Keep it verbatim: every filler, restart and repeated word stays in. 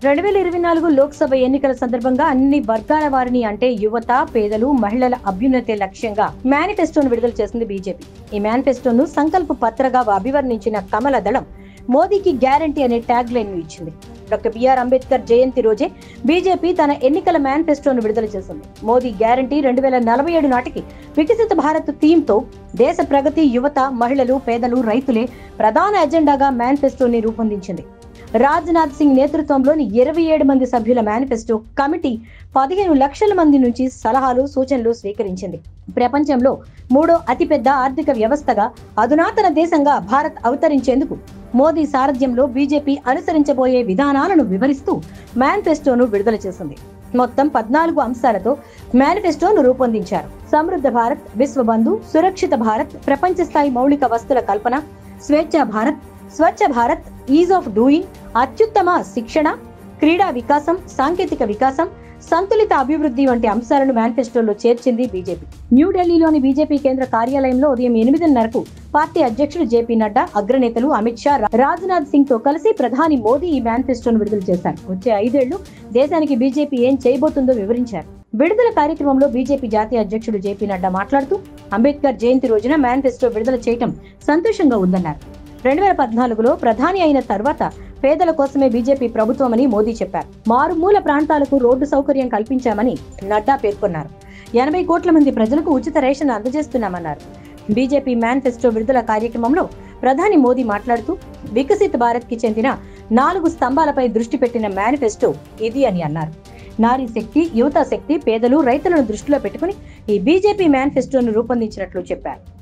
రెండు వేల ఇరవై నాలుగు లోక్సభ ఎన్నికల సందర్భంగా అన్ని వర్గాల వారిని అంటే యువత, పేదలు, మహిళల అభ్యున్నతే లక్ష్యంగా మేనిఫెస్టోను విడుదల చేసింది బీజేపీ. ఈ మేనిఫెస్టోను సంకల్ప పత్రగా అభివర్ణించిన కమల దళం మోదీకి గ్యారంటీ అనే ట్యాగ్ లైన్ ఇచ్చింది. డాక్టర్ బిఆర్ అంబేద్కర్ జయంతి రోజే బీజేపీ తన ఎన్నికల మేనిఫెస్టోను విడుదల చేసింది. మోదీ గ్యారంటీ రెండు వేల నలభై ఏడు నాటికి వికసిత భారత్ థీమ్ తో దేశ ప్రగతి, యువత, మహిళలు, పేదలు, రైతులే ప్రధాన ఎజెండాగా మేనిఫెస్టోని రూపొందించింది. రాజ్నాథ్ సింగ్ నేతృత్వంలోని ఇరవై ఏడు మంది సభ్యుల మేనిఫెస్టో కమిటీ పదిహేను లక్షల మంది నుంచి సలహాలు, సూచనలు స్వీకరించింది. ప్రపంచంలో మూడో అతిపెద్ద ఆర్థిక వ్యవస్థగా, అధునాతన దేశంగా భారత్ అవతరించేందుకు మోదీ సారథ్యంలో బీజేపీ అనుసరించబోయే విధానాలను వివరిస్తూ మేనిఫెస్టోను విడుదల చేసింది. మొత్తం పద్నాలుగు అంశాలతో మేనిఫెస్టోను రూపొందించారు. సమృద్ధ భారత్, విశ్వబంధు, సురక్షిత భారత్, ప్రపంచ స్థాయి మౌలిక వస్తుల కల్పన, స్వేచ్ఛ Bharat, Swachh Bharat, ease of doing, అత్యుత్తమ శిక్షణ, క్రీడా వికాసం, సాంకేతిక వికాసం, సంతులిత అభివృద్ధి వంటి అంశాలను మేనిఫెస్టోలో చేర్చింది బీజేపీ. న్యూఢిల్లీలోని బీజేపీ కేంద్ర కార్యాలయంలో ఉదయం ఎనిమిదిన్నరకు పార్టీ అధ్యక్షుడు జేపీ నడ్డా, అగ్రనేతలు అమిత్ షా, రాజ్నాథ్ సింగ్ తో కలిసి ప్రధాని మోదీ ఈ మేనిఫెస్టోను విడుదల చేశారు. వచ్చే ఐదేళ్లు దేశానికి బీజేపీ ఏం చేయబోతుందో వివరించారు. విడుదల కార్యక్రమంలో బీజేపీ జాతీయ అధ్యక్షుడు జేపీ నడ్డా మాట్లాడుతూ అంబేద్కర్ జయంతి రోజున మేనిఫెస్టో విడుదల చేయడం సంతోషంగా ఉందన్నారు. రెండు వేల పద్నాలుగులో ప్రధాని అయిన తర్వాత పేదల కోసమే బీజేపీ ప్రభుత్వమని మోదీ చెప్పారు. మారుమూల ప్రాంతాలకు రోడ్డు సౌకర్యం కల్పించామని నడ్డా పేర్కొన్నారు. ఎనభై కోట్ల మంది ప్రజలకు ఉచిత రేషన్ అందజేస్తున్నామన్నారు. బీజేపీ మేనిఫెస్టో విడుదల కార్యక్రమంలో ప్రధాని మోదీ మాట్లాడుతూ వికసిత భారత్ కి చెందిన నాలుగు స్తంభాలపై దృష్టి పెట్టిన మేనిఫెస్టో ఇది అని అన్నారు. నారీ శక్తి, యువత శక్తి, పేదలు, రైతులను దృష్టిలో పెట్టుకుని ఈ బీజేపీ మేనిఫెస్టోను రూపొందించినట్లు చెప్పారు.